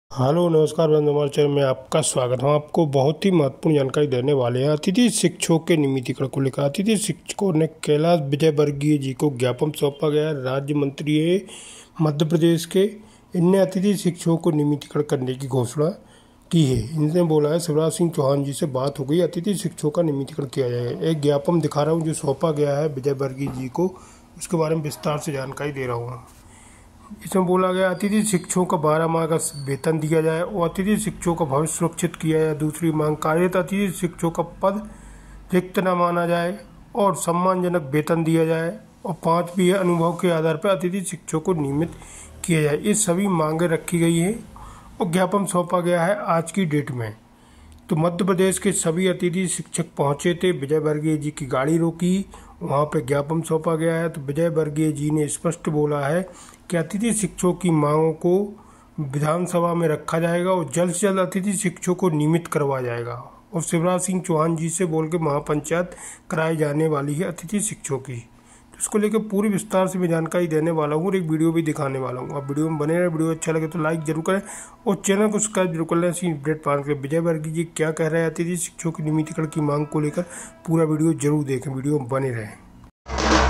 Hello नमस्कार बंधु, हमारे चैनल में आपका स्वागत है। हम आपको बहुत ही महत्वपूर्ण जानकारी देने वाले हैं। अतिथि शिक्षकों के नियमितीकरण को लेकर अतिथि शिक्षकों ने कैलाश विजयवर्गीय जी को ज्ञापन सौंपा गया है। राज्य मंत्री है मध्य प्रदेश के, इनने अतिथि शिक्षकों को नियमितीकरण करने की घोषणा की है। इनने बोला है शिवराज सिंह चौहान जी से बात हो गई, अतिथि शिक्षकों का नियमितीकरण किया जाएगा। एक ज्ञापन दिखा रहा हूँ जो सौंपा गया है विजयवर्गीय जी को, उसके बारे में विस्तार से जानकारी दे रहा हूँ। इसमें बोला गया अतिथि शिक्षकों का 12 माह का वेतन दिया जाए और अतिथि शिक्षकों का भविष्य सुरक्षित किया जाए। दूसरी मांग, कार्यरत अतिथि शिक्षकों का पद रिक्त न माना जाए और सम्मानजनक वेतन दिया जाए। और 5वीं अनुभव के आधार पर अतिथि शिक्षकों को नियमित किया जाए। ये सभी मांगें रखी गई हैं और ज्ञापन सौंपा गया है आज की डेट में। तो मध्य प्रदेश के सभी अतिथि शिक्षक पहुंचे थे, विजयवर्गीय जी की गाड़ी रोकी, वहां पे ज्ञापन सौंपा गया है। तो विजयवर्गीय जी ने स्पष्ट बोला है कि अतिथि शिक्षकों की मांगों को विधानसभा में रखा जाएगा और जल्द से जल्द अतिथि शिक्षकों को नियमित करवाया जाएगा। और शिवराज सिंह चौहान जी से बोल के महापंचायत कराई जाने वाली है अतिथि शिक्षकों की। तो इसको लेकर पूरी विस्तार से मैं जानकारी देने वाला हूँ और एक वीडियो भी दिखाने वाला हूँ। आप वीडियो में बने रहे। वीडियो अच्छा लगे तो लाइक जरूर करें और चैनल को सब्सक्राइब जरूर कर लें ऐसी अपडेट पाने के लिए। विजयवर्गीय जी क्या कह रहे हैं अतिथि शिक्षकों की नियमितीकरण की मांग को लेकर, पूरा वीडियो जरूर देखें, वीडियो में बने रहें।